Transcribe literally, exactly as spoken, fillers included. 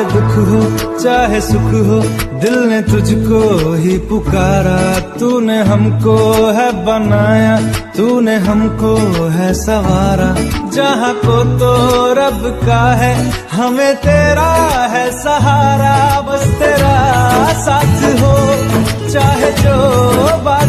दुख हो चाहे सुख हो, दिल ने तुझको ही पुकारा। तूने हमको है बनाया, तूने हमको है सवारा। जहाँ को तो रब का है, हमें तेरा है सहारा। बस तेरा साथ हो चाहे जो बात